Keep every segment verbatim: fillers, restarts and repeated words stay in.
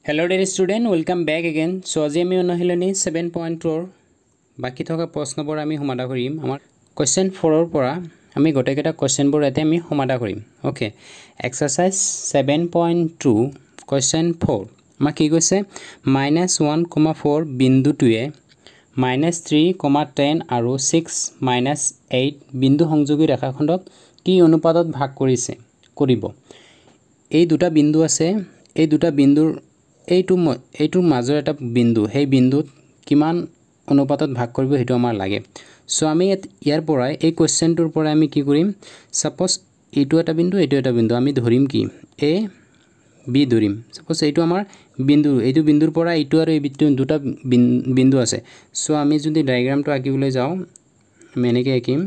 Hello dear student, welcome back again. So আজি আমি অনুশীলনী seven point two বাকি থকা প্ৰশ্নবোৰ আমি সমাধান কৰিম। আমাৰ question four ৰ পৰা আমি গোটেইকেইটা কোৱেশ্চনবোৰ এতে আমি সমাধান কৰিম। Okay, exercise seven point two question four আমাৰ কি কৈছে minus one comma four বিন্দুটোৱে minus three comma ten আৰু six minus eight বিন্দু সংযোগী ৰেখাখণ্ডক কি অনুপাতত ভাগ কৰিছে কৰিব। এই দুটা বিন্দু আছে, এই দুটা বিন্দুৰ এইটো এইটো মাজৰ এটা বিন্দু, সেই বিন্দুত কিমান অনুপাতত ভাগ কৰিব হেতু আমাৰ লাগে। সো আমি ইয়াৰ পৰা এই কোৱেশ্চনটোৰ পৰা আমি কি কৰিম, সাপোজ এইটো এটা বিন্দু, এইটো এটা বিন্দু, আমি ধৰিম কি এ বি ধৰিম। সাপোজ এইটো আমাৰ বিন্দু, এইটো বিন্দুৰ পৰা এইটো আৰু এই বিন্দু দুটা বিন্দু আছে। সো আমি যদি ডায়াগ্ৰামটো আঁকিবলৈ যাওঁ আমি এনেকৈ আঁকিম।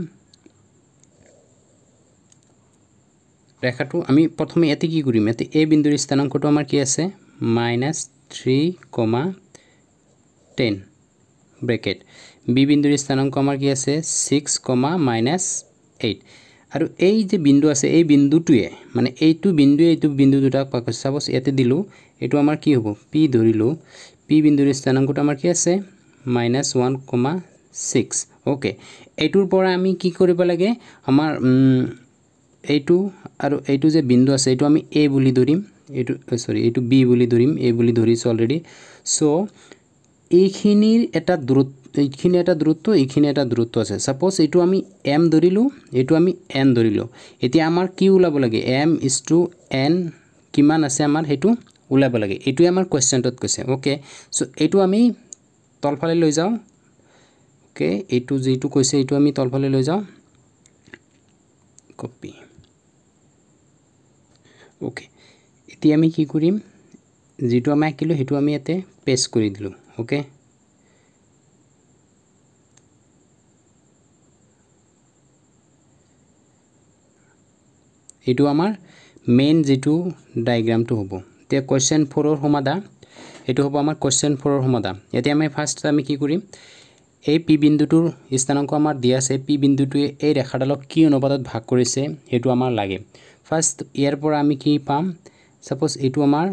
ৰেখাটো আমি প্ৰথমে এতে কি কৰিম, এতে এ বিন্দুৰ স্থানাংকটো আমাৰ কি আছে minus three comma ten bracket, B বিন্দুৰ স্থানাংক আমাৰ কি আছে six comma minus eight আৰু এই যে বিন্দু আছে এই বিন্দুটোৱে মানে এইটো বিন্দু এইটো বিন্দু দুটাক সাপোজ ইয়াতে দিলো, এইটো আমাৰ কি হ'ব পি ধৰিলো, পি বিন্দুৰ স্থানাংকটো আমাৰ কি আছে minus one comma six। Okay, এইটোৰ পৰা আমি কি কৰিব লাগে, আমাৰ এইটো আৰু এইটো যে বিন্দু আছে এইটো আমি এ বুলি ধৰিম, এইটো সৰি এইটো বি বুলি ধৰিম, এ বুলি ধৰিছো অলৰেডি। সো এইখিনিৰ এটা দূৰত্ব, এইখিনি এটা দূৰত্ব, এইখিনি এটা দূৰত্ব আছে। সাপোজ এইটো আমি এম ধৰিলো, এইটো আমি এন ধৰিলো। এতিয়া আমাৰ কি ওলাব লাগে এম ইজ টু এন কিমান আছে আমাৰ হেতু ওলাব লাগে। এইটোৱে আমাৰ কোৱেশ্চনটোত কৈছে। ওকে, সো এইটো আমি তলফালে লৈ যাওঁ। ওকে, এইটো যেটো কৈছে এইটো আমি তলফালে লৈ যাওঁ, কপি। ওকে, এতিয়া আমি কি কৰিম, যেটো আমি আঁকিলো হেতু আমি ইয়াতে পেস্ট কৰি দিলো। ওকে, এইটো আমাৰ মেইন যেটো ডায়াগ্ৰামটো হ'ব। এতিয়া কোৱেশ্চন four ৰ সমাধান, এইটো হ'ব আমাৰ কোৱেশ্চন four ৰ সমাধান। এতিয়া আমি ফাৰ্স্ট আমি কি কৰিম, এই পি বিন্দুটোৰ স্থানাংক আমাৰ দিয়া আছে, পি বিন্দুটোৱে এই ৰেখাডালক কি অনুপাতত ভাগ কৰিছে হেতু আমাৰ লাগে। ফাৰ্স্ট ইয়াৰ পৰা আমি কি পাম, সাপোজ এইটো আমাৰ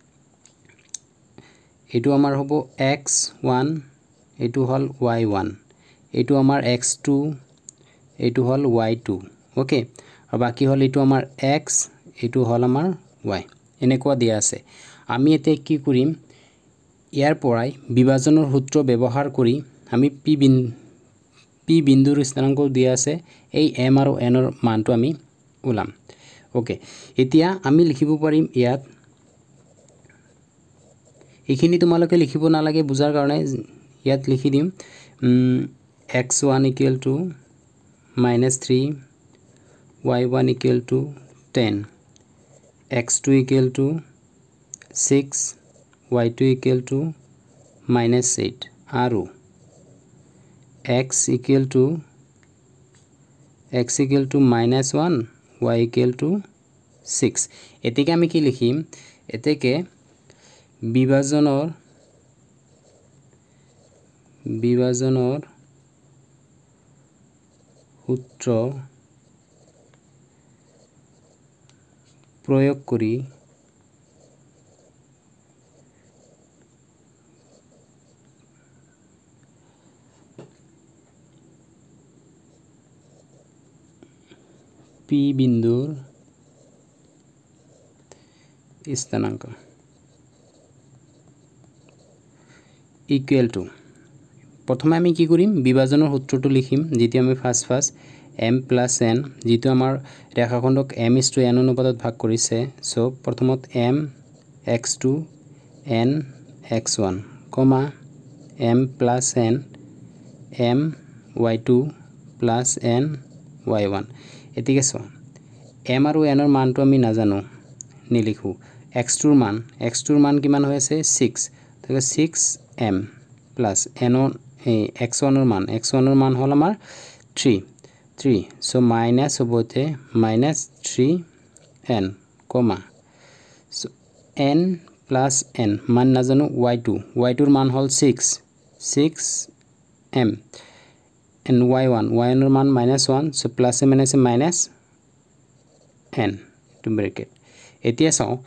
এইটো আমাৰ হ'ব x one, এইটো হল y one, এইটো আমাৰ x two, এইটো হল y two। ওকে, আৰু বাকি হল এইটো আমাৰ x, এইটো হল আমাৰ y, এনেকুৱা দিয়া আছে। আমি এতিয়া কি কৰিম, ইয়াৰ পৰাই বিভাজনৰ সূত্ৰ ব্যৱহাৰ কৰি আমি পি বিন্দু পি বিন্দুৰ স্থানাংক দিয়া আছে, এই m আৰু n ৰ মানটো আমি ওলাম। ওকে, এতিয়া আমি লিখিব পাৰিম ইয়াত, এইখিনি তোমালোকে লিখিব নালাগে বুজাৰ কাৰণে ইয়াত লিখি দিম x one equal to minus three, y one equal to ten, x two equal to six, y two equal to minus eight আৰু x equal to x equal to minus one, y equal to six। এতেকে আমি কি লিখিম, এতেকে বিভাজনৰ বিভাজনৰ সূত্ৰ প্ৰয়োগ কৰি পি বিন্দুৰ স্থানাংক ইকুৱেল টু, প্ৰথমে আমি কি কৰিম বিভাজনৰ সূত্ৰটো লিখিম, যেটি আমি first first m plus n, যেটো আমাৰ ৰেখাখণ্ডক m is to n অনুপাতত ভাগ কৰিছে। সো প্ৰথমত m x two n x one, m plus n m y two plus n y one। এতিকে সো m আৰু n ৰ মানটো আমি নাজানো নিলিখো, x two ৰ মান x two ৰ মান কিমান হৈ আছে six, তাকে six m plus n x one ৰ মান x one ৰ মান হল আমাৰ three three, so minus হবতে minus three n, so n plus n মান নাজানো y two, y two ৰ মান হল six six m, and y one y one ৰ মান minus one, so plus a minus a minus n to bracket। এতিয়া চাও p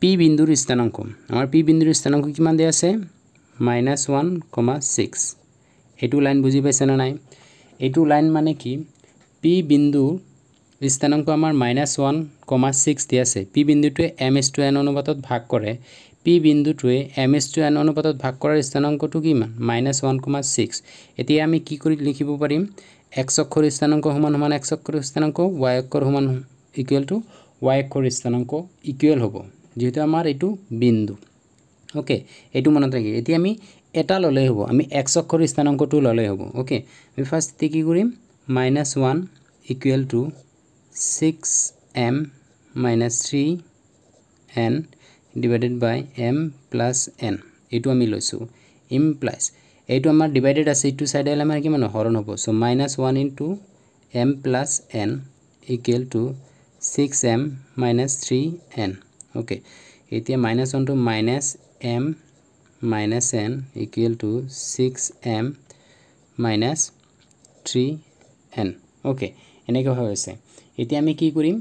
P বিন্দুৰ স্থানাংক আমাৰ পি বিন্দুৰ স্থানাংক কিমান দিয়া আছে মাইনাছ ওৱান কমা ছিক্স এইটো লাইন বুজি পাইছে না নাই এইটো লাইন মানে কি পি বিন্দু স্থানাংক আমাৰ মাইনাছ ওৱান কমা ছিক্স দিয়া আছে পি বিন্দুটোৱে এম ইজ টু এন অনুপাতত ভাগ কৰে পি বিন্দুটোৱে এম ইজ টু এন অনুপাতত ভাগ কৰাৰ স্থানাংকটো কিমান মাইনাছ ওৱান কমা ছিক্স এতিয়া আমি কি কৰি লিখিব পাৰিম x অক্ষৰ স্থানাংক সমান সমান x অক্ষৰ স্থানাংক y অক্ষৰ সমান ইকুৱেল টু y অক্ষৰ স্থানাংক ইকুৱেল হ'ব যেহেতু আমাৰ এইটো বিন্দু ওকে এইটো মনত ৰাখি এতিয়া আমি এটা ললে হ'ব আমি x অক্ষৰ স্থানাংকটো ললে হ'ব ওকে আমি ফাৰ্স্ট কি কৰিম minus one equal to six m minus three n divided by m plus n এইটো আমি লৈছো implies এইটো আমাৰ ডিভাইডেড আছে ইটো সাইডে আমাৰ কি মানে হৰণ হ'ব so minus one into m plus n equal to six m minus three n okay এতিয়া minus one to minus m minus n equal to six m minus three n okay এনেকৈ হৈছে এতিয়া আমি কি কৰিম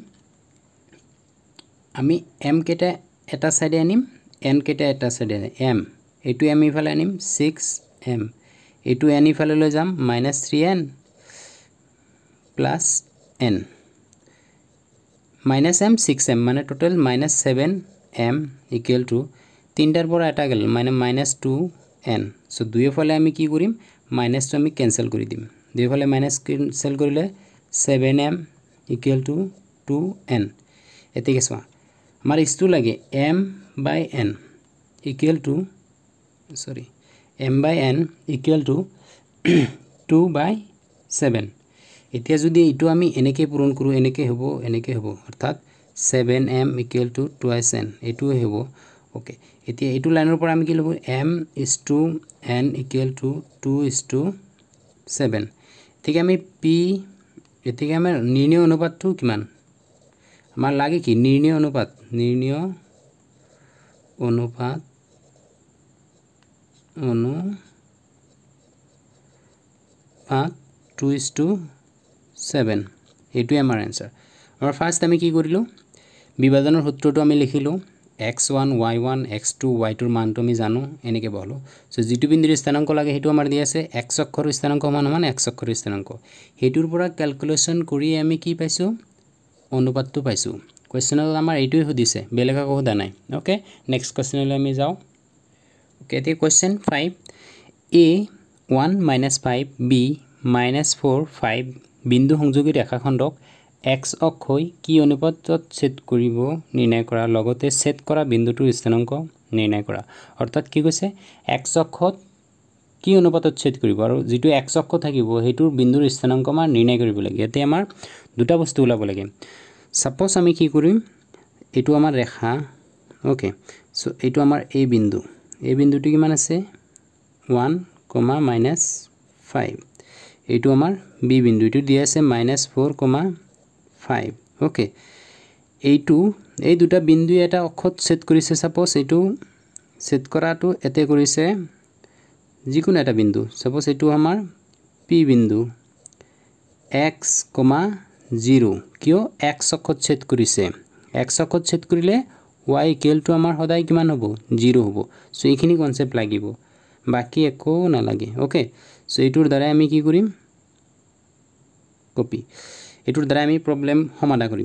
আমি m কেটা এটা সাইডে আনিম n কেটা এটা সাইডে m এটু m ইফালে আনিম six m এটু n ইফালে লৈ যাম minus three n plus n minus m six m মানে total minus seven m equal to তিনটাৰ পৰা এটা গেল মানে minus two n সো দুই ফালে আমি কি কৰিম minus টো আমি ক্যান্সেল কৰি দিম দুই ফালে minus ক্যান্সেল কৰিলে seven m equal to two n এতিকে সোৱা আমাৰ ইস্তু লাগে m by n equal to sorry m by n equal to two by seven এতিয়া যদি ইটো আমি এনেকে পূৰণ কৰো এনেকে হ'ব এনেকে হ'ব অৰ্থাৎ seven m equal to twice n এটো হ'ব ওকে এতিয়া এটো লাইনৰ পৰা আমি কি লব m is to n equal to two is to seven ঠিক আমি p এতিকে আমাৰ নিৰ্ণয় অনুপাতটো কিমান আমাৰ লাগে কি নিৰ্ণয় অনুপাত নিৰ্ণয় অনুপাত অনুপাত two is to seven এটো আমাৰ आंसर আমাৰ ফাৰ্স্ট আমি কি কৰিলো বিভাজনৰ সূত্ৰটো আমি লিখিলো x one y one x two y two ৰ মানটো আমি জানো এনেকে বহলো সো যেটো বিন্দুৰ স্থানাংক লাগে হেতু আমাৰ দি আছে x অক্ষৰ স্থানাংক সমান সমান x অক্ষৰ স্থানাংক হেতুৰ পৰা ক্যালকুলেশন কৰি আমি কি পাইছো অনুপাতটো পাইছো কোৱেশ্চনত আমাৰ এইটোই হদিছে বেলেগ একো হদা নাই ওকে নেক্সট কোৱেশ্চনলৈ আমি যাও ওকে তে question five a one minus five b minus four five বিন্দু সংযোগী ৰেখাখণ্ডক x অক্ষই কি অনুপাতত ছেদ কৰিব নিৰ্ণয় কৰা লগতে ছেদ কৰা বিন্দুটোৰ স্থানাংক নিৰ্ণয় কৰা অৰ্থাৎ কি কৈছে x অক্ষত কি অনুপাতত ছেদ কৰিব আৰু যেটো x অক্ষ থাকিব হেতুৰ বিন্দুৰ স্থানাংক আমাৰ নিৰ্ণয় কৰিব লাগে এতে আমাৰ দুটা বস্তু ওলাব লাগে সাপোজ আমি কি কৰিম এটো আমাৰ ৰেখা ওকে সো এটো আমাৰ a বিন্দু a বিন্দুটো কিমান আছে one, minus five এটো আমাৰ b বিন্দু এটো দিয়া আছে minus four, five ওকে এইটো এই দুটা বিন্দু এটা অক্ষত ছেদ কৰিছে সাপোজ এটো ছেদ কৰাটো এতে কৰিছে যিকোনো এটা বিন্দু সাপোজ এটো আমাৰ p বিন্দু x, zero কিয় x অক্ষত ছেদ কৰিছে x অক্ষত ছেদ কৰিলে y equal to আমাৰ সদায় কিমান হ'ব zero হ'ব সো এইখিনি কনসেপ্ট লাগিব বাকি একো না লাগে ওকে সো এইটোৰ দ্বাৰা আমি কি কৰিম কপি এটোৰ দ্বাৰা আমি প্ৰবলেম সমাধান কৰিম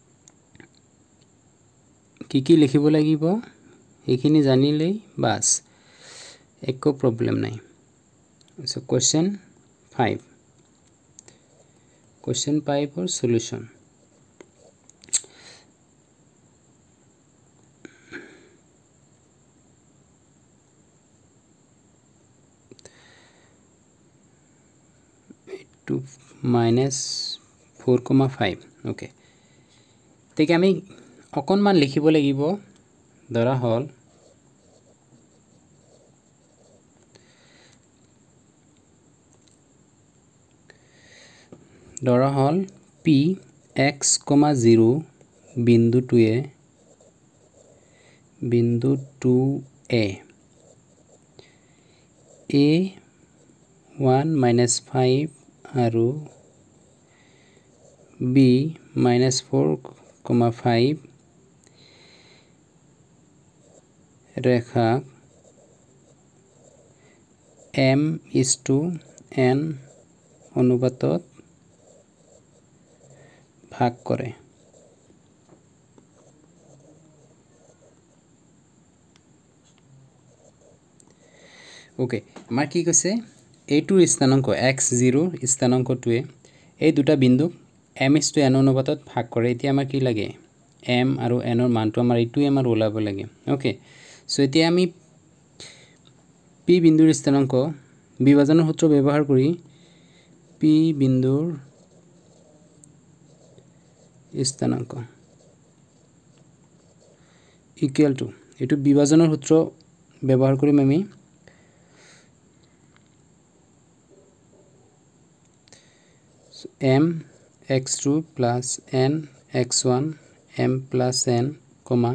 কি কি লিখিব লাগিব এইখিনি জানিলেই বাস একো প্ৰবলেম নাই so question five question five for solution two minus four, five okay ঠিক আমি অকনমান লিখিব লাগিব ধৰা হল ধৰা হল p x, zero বিন্দু দুয়ে বিন্দু two a a one minus five আৰু b minus four, five Rekha m is to n অনুপাতত ভাগ কৰে ওকে আমাৰ কি কৈছে এইটোৰ স্থানাংক x zero স্থানাংকটোৱে এই দুটা বিন্দুক m is to n অনুপাতত ভাগ কৰে এতিয়া আমাৰ কি লাগে m আৰু n ৰ মানটো আমাৰ এইটোৱে আমাৰ ওলাব লাগে ওকে সো এতিয়া আমি p বিন্দুৰ স্থানাংক বিভাজনৰ সূত্ৰ ব্যৱহাৰ কৰি p বিন্দুৰ স্থানাংক ইকুৱেল টু এটো বিভাজনৰ সূত্ৰ ব্যৱহাৰ কৰিম আমি m x two plus n x one m plus n comma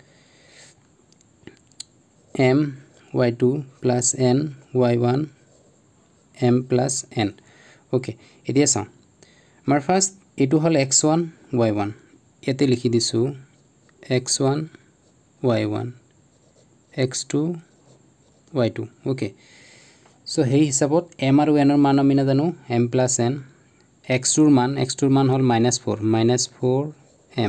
m y two plus n y one m plus n okay এতিয়া চাও আমাৰ ফাৰ্স্ট এটো হল x one y one এতে লিখি দিছো x one y one x two y two okay so হেই হিসাবত m আৰু n ৰ মান আমি না জানো m plus n x ৰ মান x ৰ মান হল minus four minus four m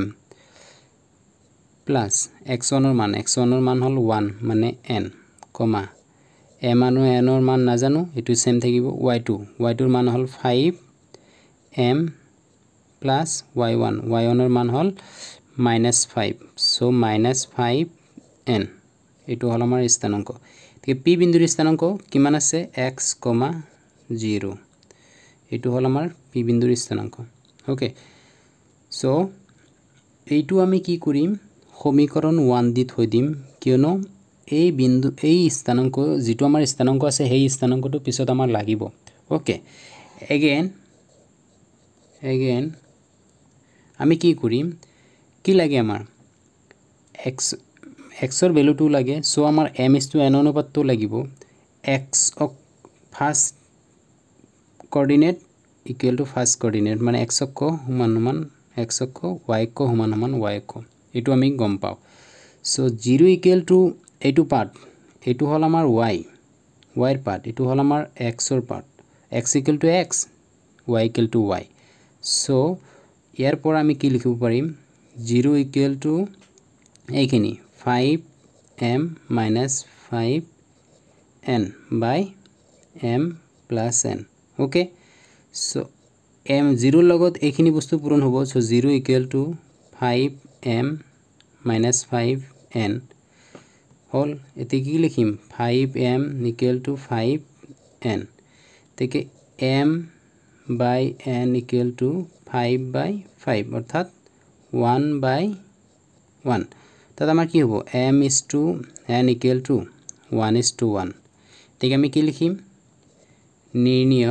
plus x one ৰ মান x one ৰ মান হল one মানে n কমা m আৰু n ৰ মান না জানো এটো সেম থাকিব y two y two ৰ মান হল five m plus y one y one ৰ মান হল minus five so minus five n এটো হল আমাৰ স্থানাংক ঠিক p বিন্দুৰ স্থানাংক কিমান আছে x, zero এটো হল আমাৰ p বিন্দুৰ স্থানাংক ওকে সো এইটো আমি কি কৰিম সমীকৰণ one দি থৈ দিম কিয়নো এই বিন্দু এই স্থানাংক যেটো আমাৰ স্থানাংক আছে সেই স্থানাংকটো পিছত আমাৰ লাগিব ওকে এগেইন এগেইন আমি কি কৰিম কি লাগে আমাৰ x x ৰ ভ্যালুটো লাগে সো আমাৰ m is to n অনুপাতটো লাগিব x অক first coordinate equal to first coordinate মানে x অক্ষ সমান সমান x অক্ষ y অক্ষ সমান সমান y অক্ষ এটো আমি গম পাও সো zero ইকুয়াল টু এটো পার্ট এটো হল আমাৰ y y এর পার্ট এটো হল আমাৰ x এর part x equal to x y equal to y so ইয়াৰ পৰা আমি কি লিখিব পাৰিম zero ইকুয়াল টু এইখিনি five m minus five n by m plus n okay so m zero লগত এইখিনি বস্তু পূৰণ হ'ব so zero equal to five m minus five n হল এতে কি লিখিম five m equal to five n থেকে m by n equal to five by five অর্থাৎ one by one তাত আমাৰ কি হ'ব m is to n equal to one is to one ঠিক আমি কি লিখিম নিৰ্ণয়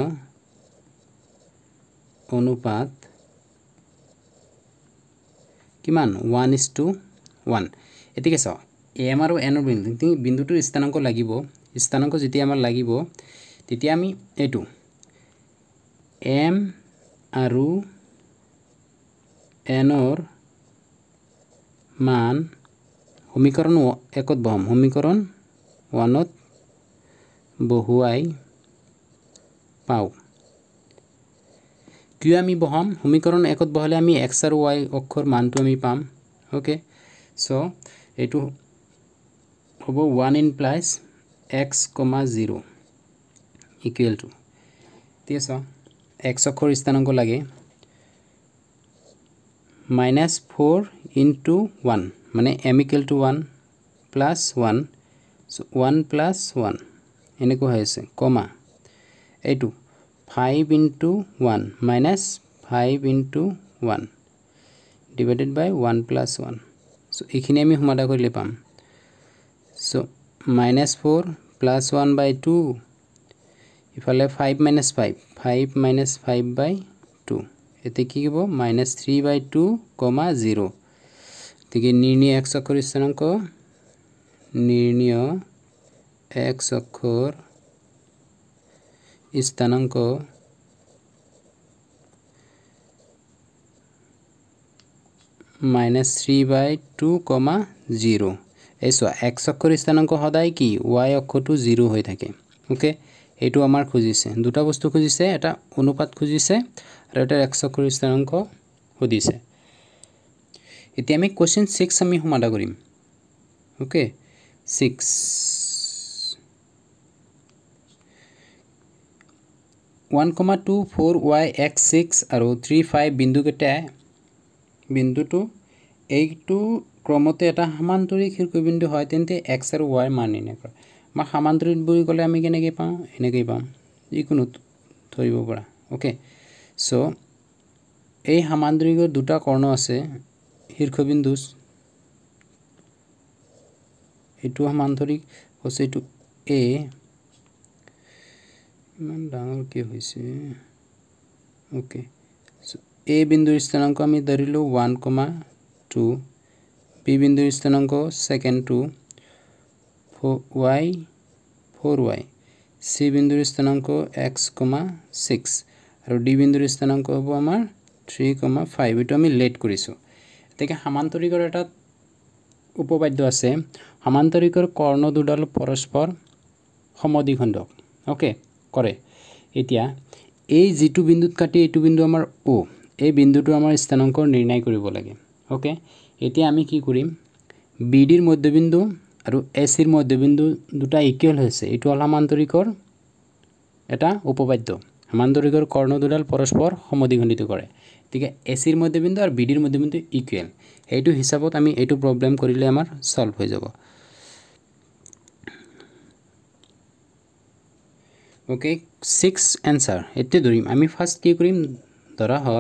অনুপাত কিমান one is to one এতিকে চাও m আৰু n ৰ বিন্দু বিন্দুটোৰ স্থানাংক লাগিব স্থানাংক যেতিয়া আমাৰ লাগিব তেতিয়া আমি এটো m আৰু n ৰ মান সমীকৰণ একত বহাম সমীকৰণ one ত বহুৱাই পাও কি আমি বহাম সমীকৰণ একত বহালে আমি x আৰু y অক্ষৰ মানটো আমি পাম ওকে সো এটো হ'ব one implies x, zero equal to তিয়েছো x অক্ষৰ স্থানাংক লাগে minus four into one মানে m equal to one plus one so one plus one এনেকৈ হৈছে কমা এইটো five into one minus five into one divided by one plus one so এইখিনি আমি সমাধা কৰিলে পাম so minus four plus one by two ইফালে five minus five five minus five by two এতে কি হ'ব minus three by two zero থেকে নির্ণয় x অক্ষর স্থানাঙ্ক নির্ণয় x অক্ষর স্থানাঙ্ক minus three by two zero এই চোৱা x অক্ষৰ স্থানাংক সদায় কি y অক্ষটো জিৰ' হৈ থাকে ওকে এইটো আমাৰ খুজিছে দুটা বস্তু খুজিছে এটা অনুপাত খুজিছে আৰু এটা x অক্ষৰ স্থানাংক সুধিছে এতিয়া আমি কোৱেশ্চন six আমি সমাধান কৰিম okay six one two four y x six আৰু three five বিন্দু কেটা বিন্দুটো এইটো ক্ৰমতে এটা সমান্তৰিক শীৰ্ষবিন্দু হয় তেন্তে x আৰু y মান নিৰ্ণয় কৰা মা সমান্তৰিক বুলি ক'লে আমি কেনেকৈ পাম এনেকৈ পাম যিকোনো ধৰিব পৰা ওকে সো এই সমান্তৰিকৰ দুটা কৰ্ণ আছে শীৰ্ষবিন্দু এইটো সমান্তৰিক হৈছে এইটো a ইমান ডাঙৰ কি হৈছে ওকে সো a বিন্দুৰ স্থানাংক আমি ধৰিলো one two b বিন্দুৰ স্থানাংক second two y four y c বিন্দুৰ স্থানাংক x six আৰু d বিন্দুৰ স্থানাংক হ'ব আমাৰ three five এটো আমি লেট কৰিছো এতেকে সমান্তৰিকৰ এটা উপপাদ্য আছে সমান্তৰিকৰ কৰ্ণ দুডাল পৰস্পৰ সমদ্বিখণ্ডক ওকে কৰে এতিয়া এই যেটো বিন্দুত কাটি এইটো বিন্দু আমাৰ o এই বিন্দুটো আমাৰ স্থানাংক নিৰ্ণয় কৰিব লাগে ওকে এতিয়া আমি কি কৰিম bd ৰ মধ্যবিন্দু আৰু ac ৰ মধ্যবিন্দু দুটা ইকুৱেল হৈছে এইটো হল সমান্তৰিকৰ এটা উপপাদ্য সমান্তৰিকৰ কৰ্ণ দুডাল পৰস্পৰ সমদ্বিখণ্ডিত কৰে ঠিক আছে ac ৰ মধ্যবিন্দু আৰু bd ৰ মধ্যবিন্দু ইকুৱেল এইটো হিচাপত আমি এইটো প্ৰবলেম কৰিলে আমাৰ সলভ হৈ যাব ওকে six आंसर এতে ধৰিম আমি ফাৰ্স্ট কি কৰিম ধৰা হল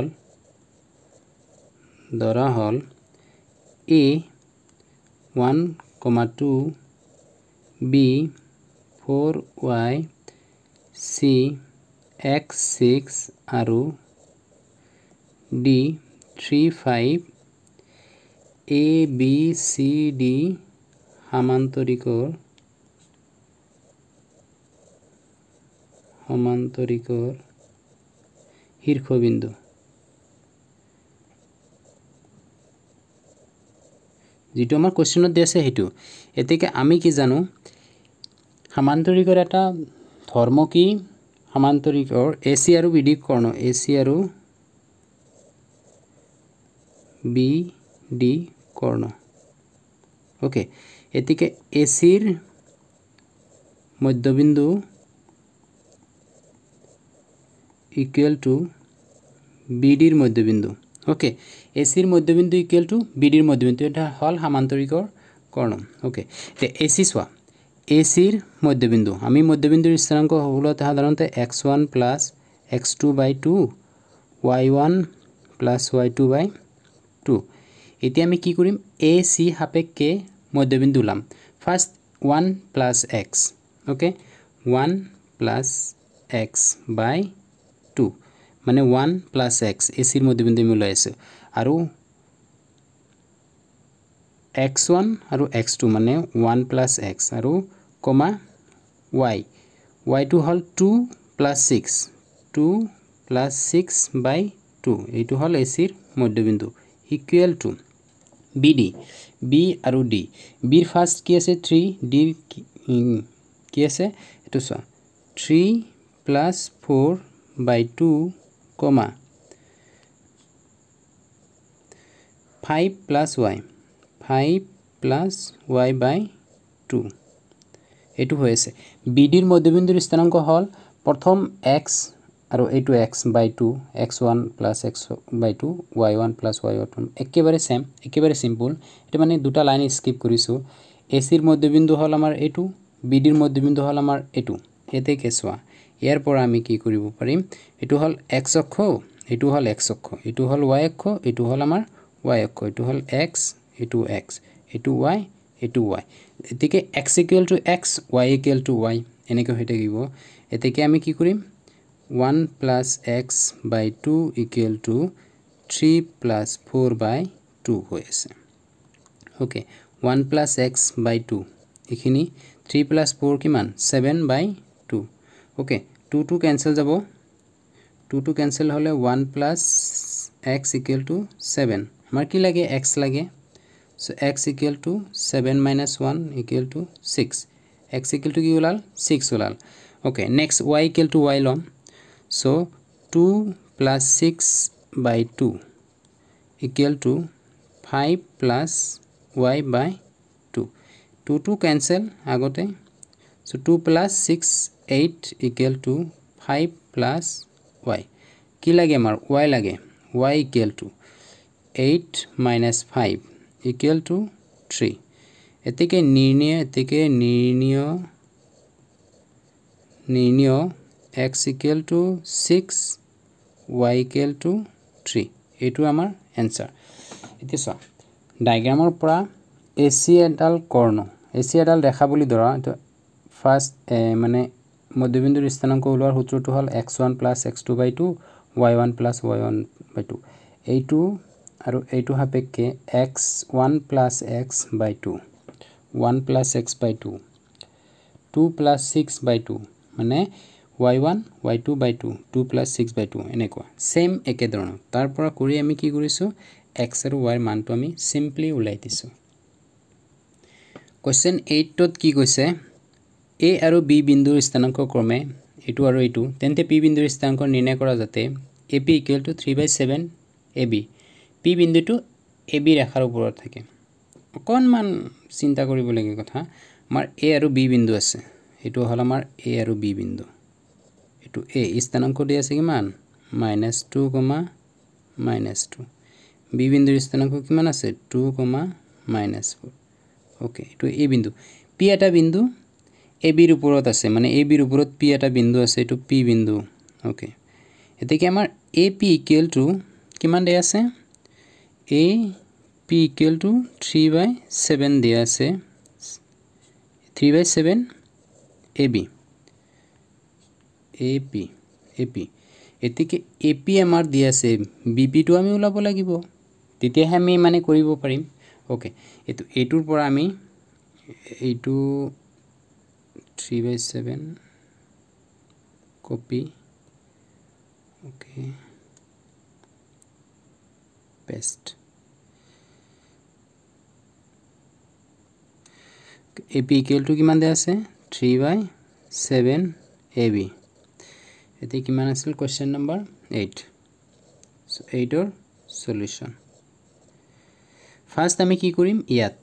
ধৰা হল a one two b four y c x six আৰু d three five a b c d সমান্তৰিকৰ সমান্তৰিকৰ শীৰ্ষবিন্দু যেটো আমাৰ কোৱেশ্চনত দি আছে হেতু এতেকে আমি কি জানো সমান্তৰিকৰ এটা ধৰ্ম কি সমান্তৰিকৰ ac আৰু bd কৰ্ণ ac আৰু bd কৰ্ণ ওকে এতেকে ac ৰ মধ্যবিন্দু equal to bd ৰ মধ্যবিন্দু ওকে ac ৰ মধ্যবিন্দু equal to bd ৰ মধ্যবিন্দু এটা হল সমান্তৰিকৰ কৰ্ণ ওকে তে ac সোৱা ac ৰ মধ্যবিন্দু আমি মধ্যবিন্দুৰ স্থানাংক হলতে সাধাৰণতে x one plus x two by two y one plus y two by two এতিয়া আমি কি কৰিম ac সাপেক্ষে মধ্যবিন্দু লাম first one plus x okay one plus x by two মানে one plus x ac ৰ মধ্যবিন্দু মিলাই আছে আৰু x one আৰু x two মানে one plus x আৰু কমা y y two hall two plus six two plus six by two এইটো হল ac ৰ মধ্যবিন্দু ইকুৱেল টু bd b আৰু d b ৰ ফাৰ্স্ট কি আছে three d কি আছে এটো চোৱা three plus four by two comma five plus y five plus y by two এটো হয়েছে bd ৰ মধ্যবিন্দুৰ স্থানাংক হল প্ৰথম x আৰু এটো x by two x one plus x by two y one plus y one একেবাৰে সেম একেবাৰে simple এটা মানে দুটা লাইন স্কিপ কৰিছো ac ৰ মধ্যবিন্দু হল আমাৰ এটো bd ৰ মধ্যবিন্দু হল আমাৰ এটো এতে কেছৱা ইয়াৰ পৰা আমি কি কৰিব পাৰিম এটো হল x অক্ষ এটো হল x অক্ষ এটো হল y অক্ষ এটো হল আমাৰ y অক্ষ এটো হল x এটো x এটো y এটো y এতিকে x = x y = y এনেকৈ হৈ থাকিব এতিকে আমি কি কৰিম one plus x by two equal to three plus four by two হৈ আছে okay one plus x by two এখিনি three plus four কিমান seven by two okay two two cancel যাব two two cancel হলে one plus x equal to seven আমাৰ কি লাগে x লাগে So x equal to seven minus one equal to six. X equal to কি ওলাল six ওলাল. Okay, next y equal to y লম. So two plus six by two equal to five plus y by two. two to cancel agote. So two plus six eight equal to five plus y. কি লাগে আমার y লাগে y equal to eight minus five equal to three. এতিকে নির্ণয় এতিকে নির্ণয় নির্ণয় x equal to six y equal to three. এটো আমাৰ answer. এতিয়া চা ডায়াগ্ৰামৰ পৰা এসি এডাল কৰ্ণ এসি এডাল ৰেখা বুলি ধৰা তো ফাৰ্স্ট মানে মধ্যবিন্দুৰ স্থানাংক ওলোৱাৰ সূত্ৰটো হ'ল x one plus x two by two y one plus y one by two. এইটো আৰু এইটো সাপেক্ষে x one plus x by two one plus x by two two plus six by two মানে y one y two by two two plus six by two এনেকুৱা same একে ধৰণৰ তাৰ পৰা কৰি আমি কি কৰিছো x আৰু y ৰ মানটো আমি সিম্পলি উলাই দিছো কোৱেশ্চন eight তত কি কৈছে a আৰু b বিন্দুৰ স্থানাংক ক্ৰমে এটো আৰু এটো তেন্তে p বিন্দুৰ স্থানাংক নিৰ্ণয় কৰা যাতে ap = three by seven ab p বিন্দুটো ab ৰেখাৰ ওপৰত থাকে অকনমান চিন্তা কৰিব লাগে কথা আমাৰ a আৰু b বিন্দু আছে এটো হল আমাৰ a আৰু b বিন্দু এটো a স্থানাংক দি আছে কিমান minus two, minus two b বিন্দুৰ স্থানাংক কিমান আছে two, minus four ওকে এটো a বিন্দু p এটা বিন্দু ab ৰ ওপৰত আছে মানে ab ৰ ওপৰত p এটা বিন্দু আছে এটো p বিন্দু ওকে এতে কি আমাৰ ap = কিমান দিয়া আছে a p = three by seven দিয়া আছে three by seven ab ap ap এতিকে ap আমাৰ দিয়া আছে bp টো আমি উলাব লাগিব তেতিয়া আমি মানে কৰিব পাৰিম ওকে এটো এটোৰ পৰা আমি এইটো three by seven copy okay paste ap equal to কিমান দিয়া আছে three by seven ab এতে কিমান আছিল question number eight so eight ৰ সলিউশন ফার্স্ট আমি কি কৰিম ইয়াত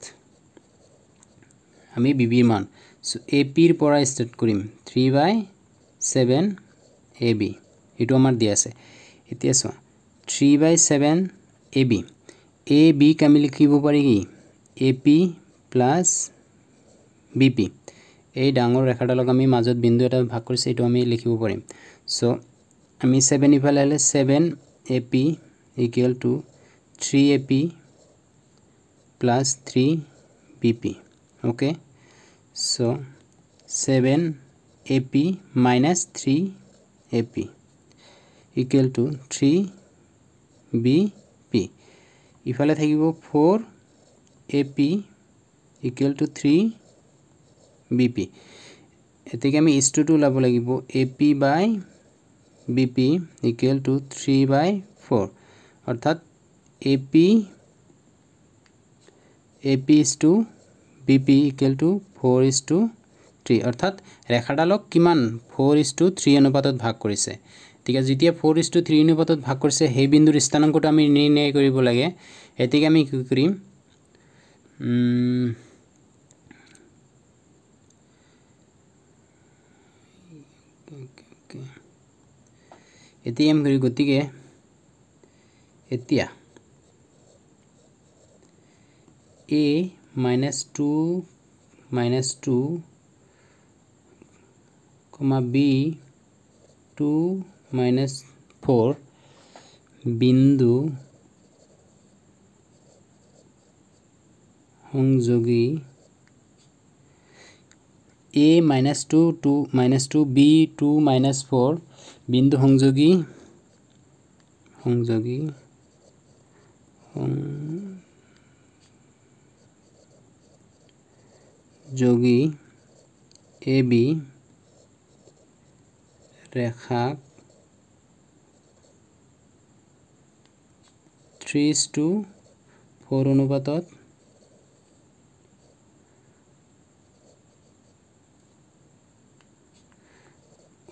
আমি bb ৰ মান so ap ৰ পৰা স্টার্ট কৰিম three by seven ab এটো আমাৰ দিয়া আছে এতিয়া চোৱা three by seven ab ab আমি লিখিব পাৰি কি ap plus bp এই ডাঙৰ ৰেখাডালক আমি মাজত বিন্দু এটা ভাগ কৰিছে এটো আমি লিখিব পাৰিম সো আমি seven ইফালে হলে seven ap = three ap plus three bp okay so seven ap minus three ap equal to three bp ইফালে থাকিব four ap equal to three bp এতিকে আমি ইষ্টটো লাব লাগিব ap by bp equal to three by four অর্থাৎ ap ap is to bp equal to four is to three অর্থাৎ ৰেখাডালক কিমান four is to three অনুপাতত ভাগ কৰিছে ঠিক আছে যেতিয়া four is to three অনুপাতত ভাগ কৰিছে সেই বিন্দুৰ স্থানাংকটো আমি নিৰ্ণয় কৰিব লাগে এতিকে আমি কি কৰিম এতিয়া আমি কৰি গতিকে এতিয়া a minus two minus two comma b two minus four বিন্দু সংযোগী a minus two two minus two b two minus four বিন্দু সংযোগী সংযোগী Yogi ab Rekha three is to four অনুপাতত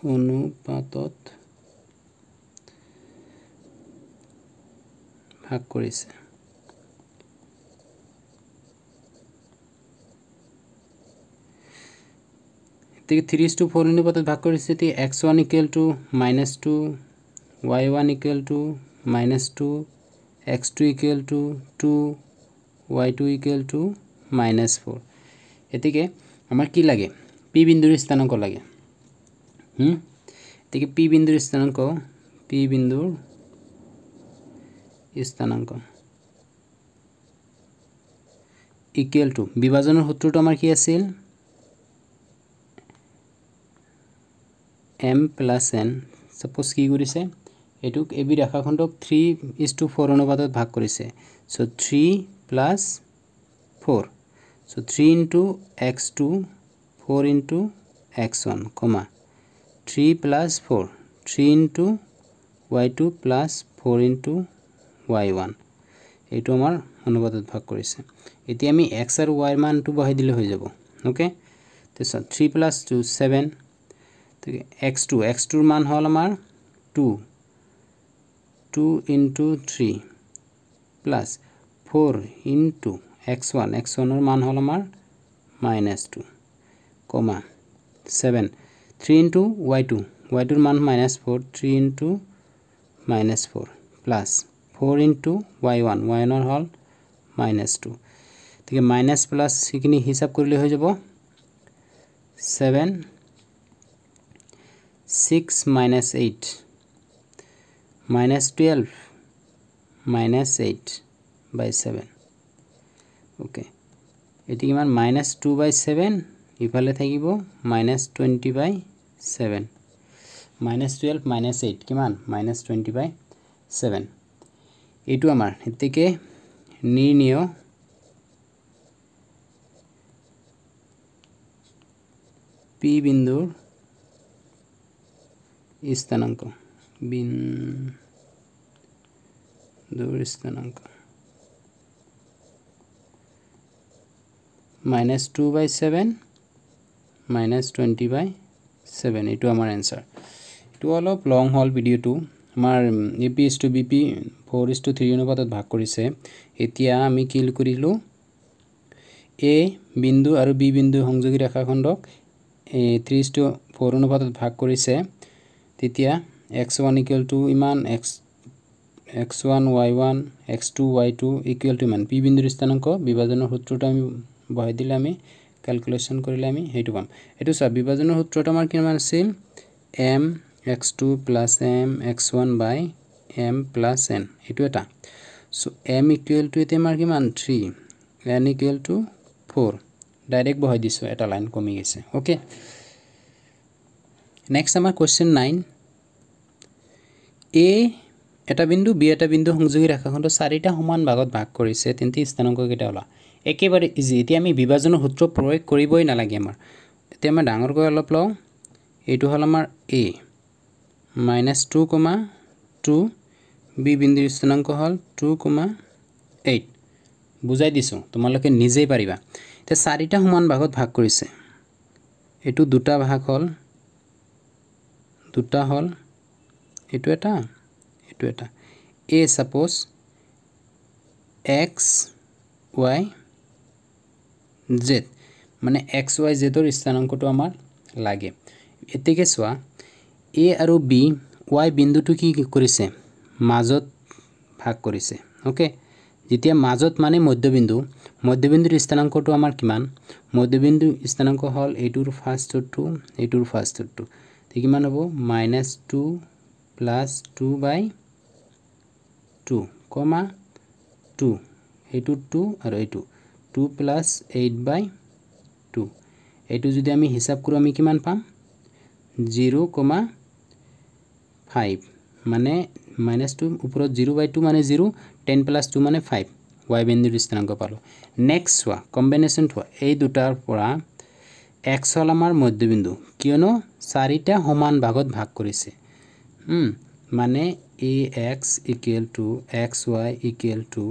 অনুপাতত ভাগ কৰিছে এতিকে three is to four অনুপাতত ভাগ কৰিছে তি x one equal to minus two y one equal to minus two x two equal to two y two equal to minus four এতিকে আমাৰ কি লাগে p বিন্দুৰ স্থানাঙ্ক লাগে হুম এতিকে p বিন্দুৰ স্থানাঙ্ক p বিন্দুৰ স্থানাঙ্ক equal to বিভাজনৰ সূত্ৰটো আমাৰ কি আছিল m plus n suppose কি কৰিছে এটুক এবি ৰেখাখণ্ডক three is to four অনুপাতত ভাগ কৰিছে so three plus four so three into x two four into x one comma three plus four three into y two plus four into y one এইটো আমাৰ অনুপাতত ভাগ কৰিছে এতিয়া আমি x আৰু y মানটো বহাই দিলে হৈ যাব ওকে তো three plus two seven x two x two ৰ মান হল আমাৰ two two into three plus four into x one x one ৰ মান হল আমাৰ minus two comma seven three into y two y two ৰ মান minus four three into minus four plus four into y one y one ৰ হল minus two ঠিক minus plus ইখিনি হিসাব কৰিলে হৈ যাব seven six minus eight minus twelve minus eight by seven okay এটি কিমান minus two by seven ইফালে থাকিব minus twenty by seven minus twelve minus eight কিমান minus twenty by seven এইটো আমাৰ এতিকে নিৰ্ণয় p বিন্দুৰ স্থানাঙ্ক বিন্দুৰ স্থানাঙ্ক minus two by seven minus twenty by seven এইটো আমাৰ आंसर এইটো অলপ লং হল ভিডিওটো আমাৰ ap is to bp four is to three অনুপাতত ভাগ কৰিছে এতিয়া আমি কি কৰিলো a বিন্দু আৰু b বিন্দু সংযোগী ৰেখাখণ্ডক three is to four অনুপাতত ভাগ কৰিছে তেতিয়া x one equal to ইমান x x one y one x two y two equal to ইমান p বিন্দুৰ স্থানাঙ্ক বিভাজনৰ সূত্ৰটো আমি বহাই দিলে আমি ক্যালকুলেশন কৰিলে আমি হেতু পাম এটো সব বিভাজনৰ সূত্ৰটো আমাৰ কিমান আছিল m x two plus m x one by m plus n এটো এটা সো m equal to এতে আমাৰ কিমান three n equal to four direct বহাই দিছো এটা লাইন কমি গৈছে ওকে নেক্সট আমাৰ কোশ্চেন nine a এটা বিন্দু b এটা বিন্দু সংযোগী ৰেখাখণ্ড চাৰিটা সমান ভাগত ভাগ কৰিছে তিনটি স্থানাঙ্ক কেটা হলা একেবাৰে ইজি এতিয়া আমি বিভাজনৰ সূত্ৰ প্ৰয়োগ কৰিবই নালাগে আমাৰ এতিয়া আমি ডাঙৰ কৰি অলপ লও এইটো হল আমাৰ a minus two comma two b বিন্দুৰ স্থানাঙ্ক হল two comma eight বুজাই দিছো তোমালোকে নিজেই পাৰিবা তে চাৰিটা সমান ভাগত ভাগ কৰিছে এটো দুটা ভাগ হল দুটা হল এটো এটা এটো এটা a suppose x y z মানে x y z ৰ স্থানাঙ্কটো আমাৰ লাগে এতেকে সোৱা a আৰু b y বিন্দুটো কি কৰিছে মাজত ভাগ কৰিছে ওকে যেতিয়া মাজত মানে মধ্যবিন্দু মধ্যবিন্দুৰ স্থানাঙ্কটো আমাৰ কিমান মধ্যবিন্দু স্থানাঙ্ক হল এইটোৰ ফাৰ্ষ্টটো এইটোৰ ফাৰ্ষ্টটো তে কিমান হ'ব minus two plus two by two comma two এইটো two আৰু এইটো two plus eight by two এইটো যদি আমি হিসাব কৰো আমি কিমান পাম zero comma five মানে minus two উপৰত zero by two মানে zero ten plus two মানে five y বিন্দুৰ স্থানাঙ্ক পালো নেক্সট ওয়া কম্বিনেশন হোৱা এই দুটাৰ পৰা x হল আমাৰ মধ্যবিন্দু কিয়নো চাৰিটা সমান ভাগত ভাগ কৰিছে হুম মানে ax equal to xy equal to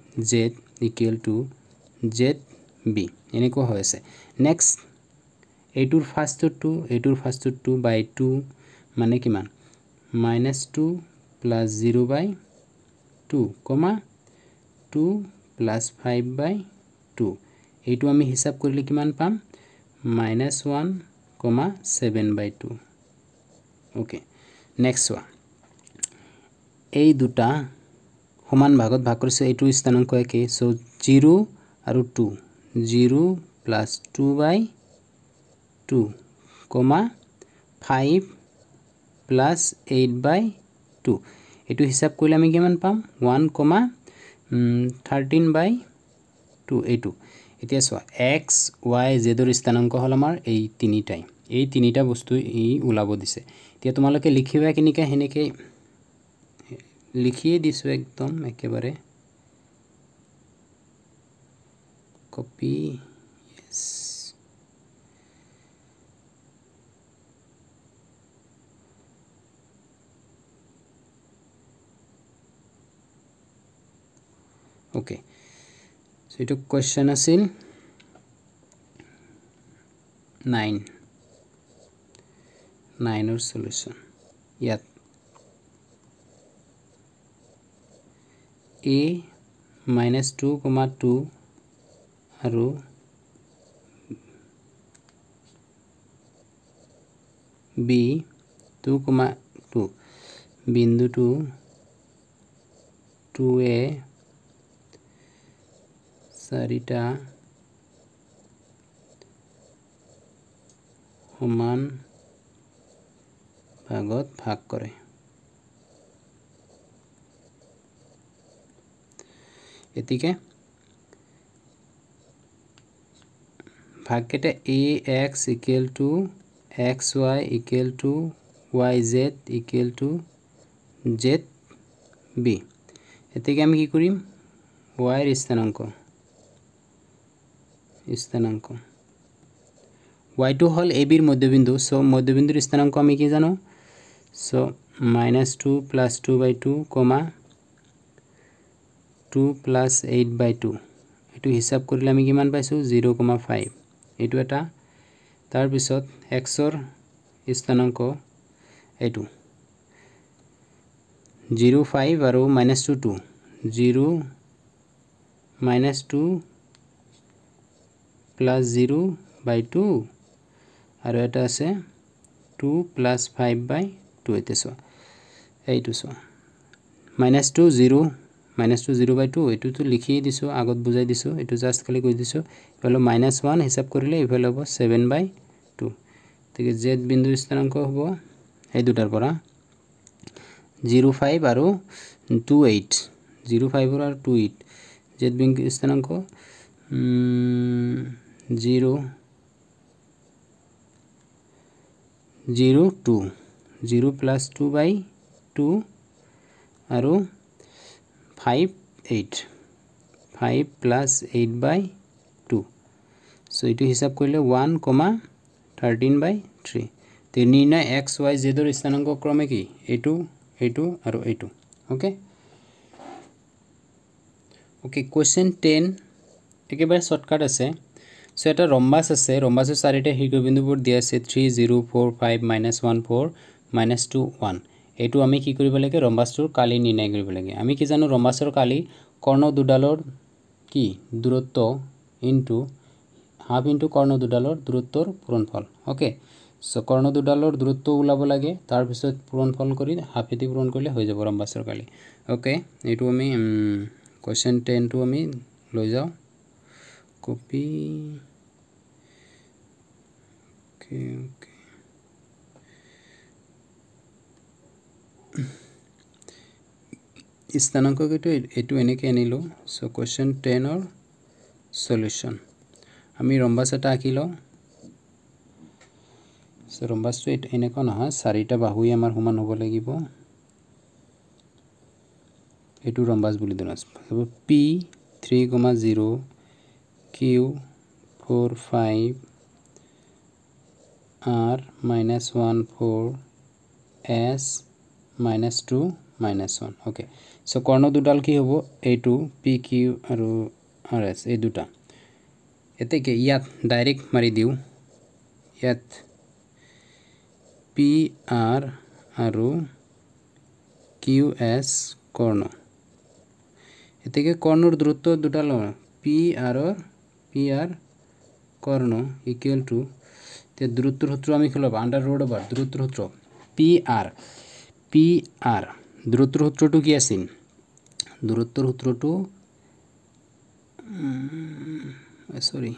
yz equal to zb এনেকুৱা হৈ আছে নেক্সট এইটোৰ ফাৰ্ষ্টত টু এইটোৰ ফাৰ্ষ্টত টু বাই টু মানে কিমান minus two plus zero' by two comma two plus five by two এইটো আমি হিচাপ কৰিলে কিমান পাম minus one comma seven by two okay next চোৱা এই দুটা সমান ভাগত ভাগ কৰিছে এইটো স্থানাংক একে সো জিৰ' আৰু two zero' plus two by two comma five plus eight by two এইটো হিচাপ কৰিলে আমি কিমান পাম one comma thirteen by two এইটো এতিয়া চোৱা এক্স ৱাই জেডৰ স্থানাংক হ'ল আমাৰ এই তিনিটাই এই তিনিটা বস্তু ই ওলাব দিছে এতিয়া তোমালোকে লিখিবা কেনেকৈ সেনেকৈ লিখিয়ে দিছোঁ একদম একেবাৰে copy yes okay so itu question আছিল nine nine or solution ইয়াত a minus two comma two আৰু b two comma two বিন্দুটো two a চাৰিটা সমান ভাগত ভাগ কৰে এতিকে ভাগ কেটা ax equal to xy equal to yz equal to zb এতিকে আমি কি কৰিম y এর স্থানাঙ্ক স্থানাঙ্ক y টু হল ab এর মধ্যবিন্দু সো মধ্যবিন্দুর স্থানাঙ্ক আমি কি জানো so minus two plus two by two comma two plus eight by two এটো হিসাব কৰিলে আমি কিমান পাইছো zero comma five এটো এটা তাৰ পিছত x ৰ স্থানাঙ্ক এটো zero five আৰু minus two two zero minus two plus zero by two আৰু এটা আছে two plus five by two এতে সো এইটো so minus two zero minus two zero by two এটো তো লিখি দিছো আগত বুজাই দিছো এটো জাস্ট খালি কই দিছো হলো minus one হিসাব কৰিলে ইফালে হ'ব seven by two ঠিক z বিন্দুৰ স্থানাঙ্ক হ'ব এই দুটাৰ পৰা zero five আৰু two eight zero five আৰু two eight z বিন্দুৰ স্থানাঙ্ক zero zero two zero plus two by two আৰু five eight five plus eight by two so এটো হিসাব কৰিলে one comma thirteen by three তে নিৰ্ণয় x y z ৰ স্থানাঙ্ক ক্ৰমে কি এটো এটো আৰু এটো ওকে ওকে কোৱেশ্চন ten একেবাৰে শর্টকাট আছে সো এটা রম্বাস আছে রম্বাসৰ চাৰিটা শীৰ্ষবিন্দুবোৰ দিয়া আছে three zero four five minus one four minus two one এটো আমি কি কৰিব লাগে রম্বাসৰ কালি নিৰ্ণয় কৰিব লাগে আমি কি জানো রম্বাসৰ কালি কৰ্ণ দুডালৰ কি দূৰত্ব ইনটু হাফ ইনটু কৰ্ণ দুডালৰ দূৰত্বৰ পূৰণফল ওকে সো কৰ্ণ দুডালৰ দূৰত্ব ওলাব লাগে তাৰ পিছত পূৰণফল কৰি হাফেদি পূৰণ কৰিলে হৈ যাব রম্বাসৰ কালি ওকে এটো আমি কোৱেশ্চন ten টো আমি লৈ যাও কপি ওকে ওকে স্থানাঙ্ক কেটো এটো এনেকে আনিলো so question ten or solution আমি রম্বাস এটা আঁকিলো সো রম্বাসটো এনেকা নহয় চাৰিটা বাহুই আমাৰ সমান হ'ব লাগিব এটো রম্বাস বুলি দিনা আছে p three zero q four five r minus one four s minus two minus one okay so কৰ্ণ দুডাল কি হ'ব a two pq আৰু rs এই দুটা এতে কি ইয়াত ডাইৰেক্ট মাৰি দিও ইয়াত পি আৰ আৰু কিউ এছ কৰ্ণ এতেকে কৰ্ণৰ দূৰত্ব দুটা লওঁ পি আৰ পি আৰ কৰ্ণ ইকুৱেল টু তে দূৰত্বৰ সূত্ৰ আমি কি ল'ব আন্ডাৰ ৰুট অভাৰ দূৰত্বৰ সূত্ৰ পি আৰ পি আৰ দূৰত্বৰ সূত্ৰটো কি আছিল দূৰত্বৰ সূত্ৰটো সৰি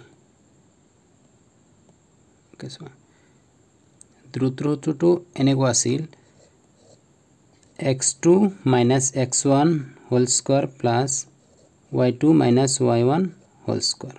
কেছো দূৰত্বৰ সূত্ৰটো এনেকুৱা আছিল x two minus x one whole square plus y two minus y one whole square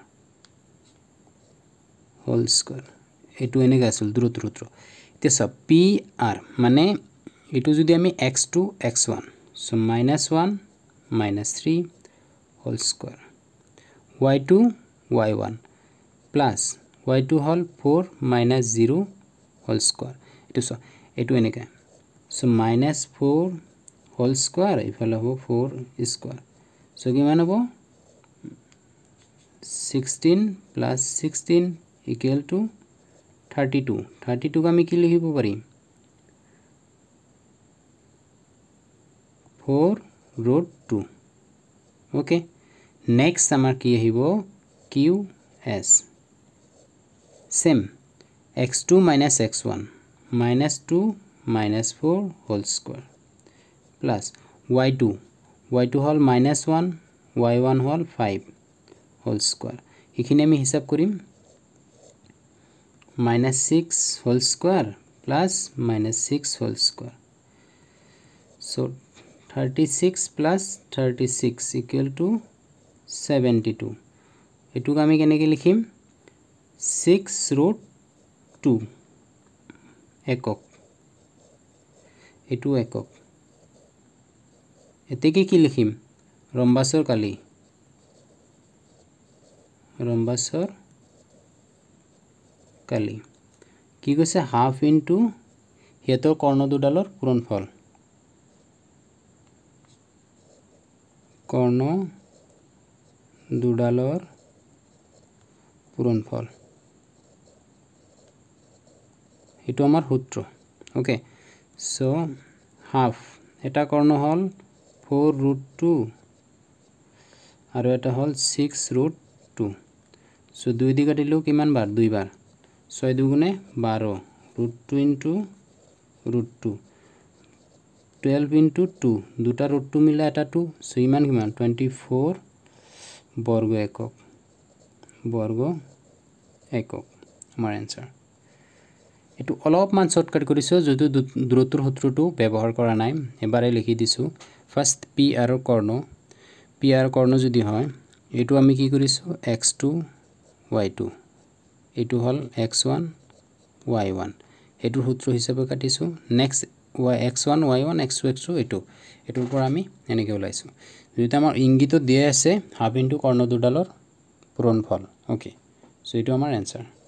whole square এটো এনেকা আছিল দূৰত্বৰ সূত্ৰ এতিয়া সব পি আৰ মানে এটো যদি আমি x two x one so minus one minus three whole square y two y one plus y two whole four minus zero whole square এটো সব এটো এনেকা so minus four whole square ইফালে হ'ব four square so কিমান হ'ব sixteen plus sixteen equal to thirty-two thirty-two ক আমি কি লিখিব পাৰিম four root two okay next আমাৰ কি আহিব q s same x two minus x one minus two minus four whole square plus y two y two whole minus one y one whole five whole square এখানে আমি হিসাব করিম minus six whole square plus minus six whole square so thirty-six plus thirty-six equal to seventy-two এটুক আমি কেনেকে লিখিম six root two একক এটু একক এতেকে কি লিখিম রম্বাসৰ কালি রম্বাসৰ কালি কি কৈছে হাফ ইনটু হেতৰ কৰ্ণ দুডালৰ পূৰণফল কৰ্ণ দুডালৰ পূৰণফল এটো আমাৰ সূত্ৰ ওকে সো হাফ এটা কৰ্ণ হল four root two আৰু এটা হল six root two সো দুই দি কাটিলো কিমান বাৰ দুই বাৰ ছয় দুগুণে twelve root two into root two twelve into two দুটা root two মিলা এটা two সো ইমান কিমান twenty-four বর্গ একক বর্গ একক আমাৰ आंसर এটো অলপমান শর্টকাট কৰিছো যদি দূৰত্বৰ সূত্ৰটো ব্যৱহাৰ কৰা নাই এবাৰে লিখি দিছো ফাৰ্স্ট পি আৰ কৰ্ণ পি আৰ কৰ্ণ যদি হয় এটো আমি কি কৰিছো x two y two এটো হল x one y one এটো সূত্ৰ হিচাপে কাটিছো next y x one y one x two x two এটো এটোৰ পৰা আমি এনেকে ওলাইছো যদি আমাৰ ইংগিত দিয়া আছে হাফ ইনটু কৰ্ণ দুডালৰ পূৰণফল ওকে সো এটো আমাৰ आंसर